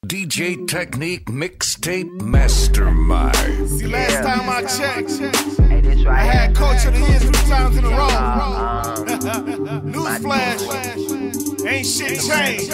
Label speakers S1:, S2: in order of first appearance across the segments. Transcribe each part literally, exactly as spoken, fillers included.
S1: D J Technique Mixtape Mastermind.
S2: See, last yeah. time I checked, hey, this right I had Coach of the Year three times in a row. Uh, uh, Newsflash, ain't shit changed.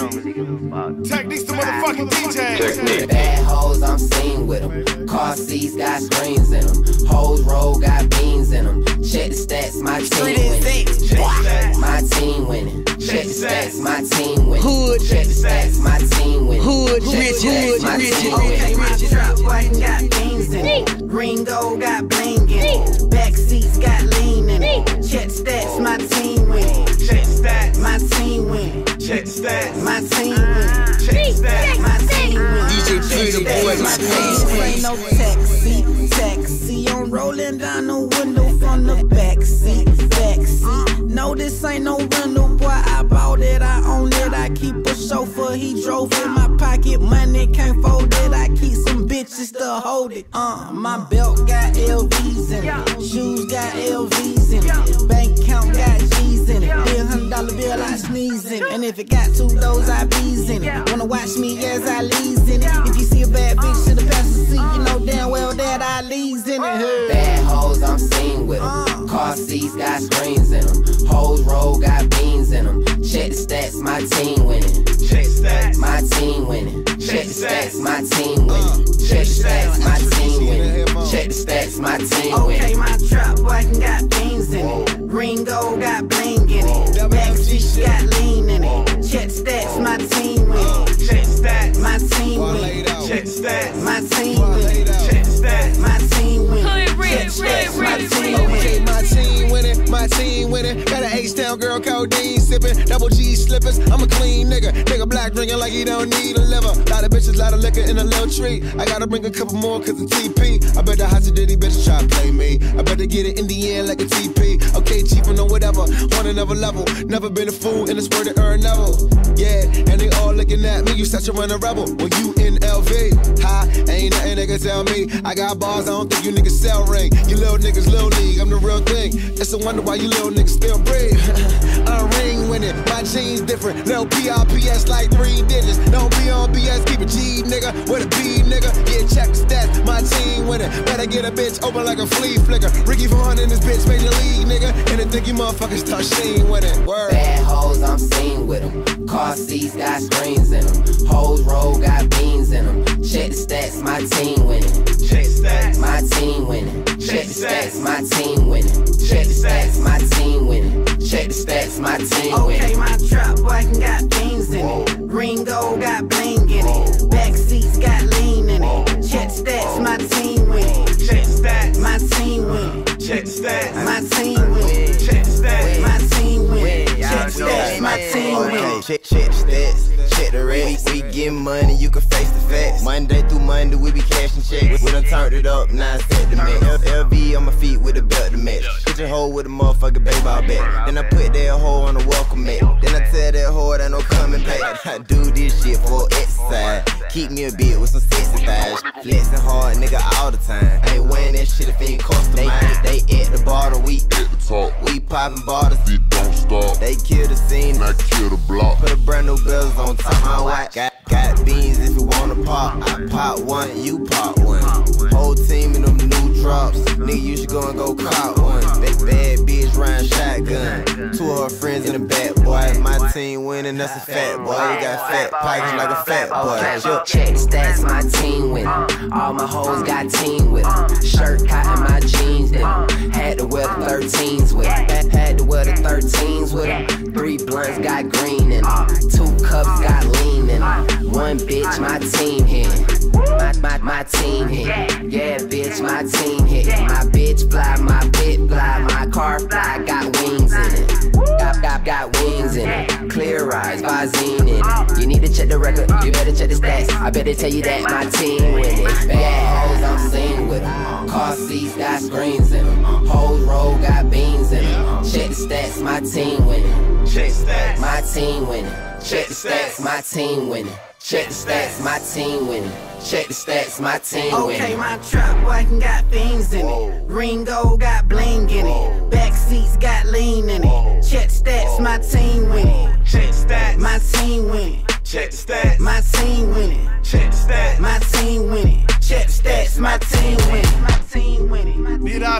S2: Technique's the motherfucking D J.
S3: Technique. Bad hoes, I'm seen with them. Car seats got screens in them. Hoes roll got beans in them. Check the stats, my team winning. My team winning. Check the stats, my team winning. Hood, check the stats, my team winning. Hood, rich, hood, rich. Okay, my trap boy got beans in it. Ringo got bling in it. Back seats got lean in it. Check the stats, my team winning. Check the stats, my team winning. Check the stats, my team winning. Check the stats, my team winning. D J Freedom Boy, my team winning. Ain't no taxi, taxi. I'm rolling down the window from the back seat, back seat. No, this ain't no rental, boy. I bought it, I own it. I keep a chauffeur, he drove in my pocket. Money can't fold it. I keep some bitches to hold it. Uh, my belt got L Vs in it, shoes got L Vs in it, bank account got G's in it. Bill hundred dollar bill, I sneeze in it. And if it got two those, I bees in it. Wanna watch me as I leaves in it. If you see a bad bitch in the passenger seat, you know damn well that I leaves in it. Bad hoes, I'm seen with them. Car seats got screens in them. Hoes roll got beans in them. Check the stats, my team winning. Check the stats, my team winning. Check the stats, my team winning. Check the stats, my team winning. Check the stats, my team winning. Okay, my trap boy got beans in it. Ringo got bling in it. Backseat got lean in it. Check the stats, my team winning. Check the stats, my team winning. Check the stats, my team winning. Check the stats, my team winning. Check the stats, my team winning.
S4: Okay, my team winning, my team winning. Got an H-Town girl, codeine sipping, double G slippers. I'm a clean nigga, nigga black drinking like he don't need a liver. Lot of bitches, lot of liquor in a little treat. I gotta bring a couple more cause of T P. I bet the hot ditty bitch try to play me. I better get it in the end like a T P. Okay, cheap or no whatever, on another level. Never been a fool in this word to earn level. Yeah, and they all looking at me, you such a running rebel. When you in L V, hi, ain't nothing they can tell me. I got bars, I don't think you niggas sell ring. You little niggas, little league, I'm the real thing. It's a wonder why you little niggas still breathe. I'm ring with it, my jeans different. Little P R P S like three digits. Don't be on B S, keep a G nigga. With a B nigga, yeah, check the stats, my team winning. Better get a bitch open like a flea flicker. Ricky four hundred in this bitch, major league nigga. And the think you motherfuckers start sheen with it. Word. Bad hoes, I'm seen with them. Car seats got screens in them. Hoes roll got beans in them. Check the stats, my team winning. Check the stats, my team winning. Check the stats, my team winning. Check the stats, my team winning. Check the stats, my team winning. Okay, my trap boy got beans in it. Ringo got bling in it. Back seats got lean in it. Check the stats, my team winning. Check the stats, my team winning. Check the stats, my team winning. Check the stats, my team winning. Check the stats, my team winning.
S5: Check, check the stats, check the rest. We get money, you can face the facts. Monday through Monday, we be cashing checks. We done turned it up, now it's set the max. L V on my feet with a belt to match. Put your hoe with a motherfucking baseball bat. Then I put that hoe on the welcome mat. Then I tell that hoe it ain't no coming back. I do this shit for exercise. Keep me a bit with some sexy thighs. Flexing hard, nigga, all the time. I ain't wearing that shit if it ain't customized. They, they at the bottle, we at the top. We popping bottles, it don't stop. They kill the scene, I kill the block. Put a brand new bells on top of my watch. Got, got beans if you wanna pop. I pop one, you pop one. Whole team in them new drops. Nigga, you should go and go cop one. Bad, bad bitch riding shotgun. Two of her friends in the back, boy. My team winning, that's a fat boy. You got fat pockets like a fat boy.
S3: Check the stats, my team winning. All my hoes got team with them. Shirt cotton, my jeans in them. Had to wear the thirteens with them. Had to wear the thirteens with them. Three blunts got green in them. Two cups got lean in them. One bitch, my team hitting. My, my, my team hit. Yeah, bitch, my team hit. My bitch fly, my bitch fly. My car fly, got wings in it. Got, got, got wings in it. Clear eyes, Visine in it. You need to check the record, you better check the stats. I better tell you that my team win it. Bad hoes, I'm seen with them. Car seats got screens in them. Hoes roll got beans in them. Check the stats, my team winning. Check the stats, my team winning. Check the stats, my team winning. Check the stats, my team winning. Check the stats, my team winning. Okay, my trap boy got beans in it. Ringo got bling in it. Back seats got lean in it. Check the stats, my team winning. Check the stats, my team winning. Check the stats, my team winning.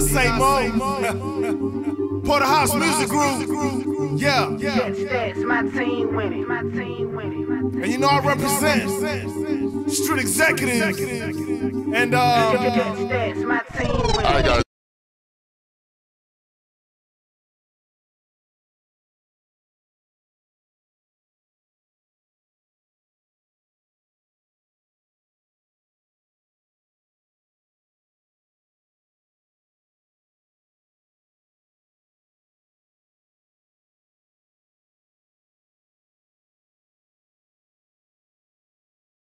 S2: same old. Porterhouse Music Group. Yeah.
S3: Jet Stats, my team winning. My team winning.
S2: And you know I represent Street Executive. And uh,
S3: Jet Stats, my team winning.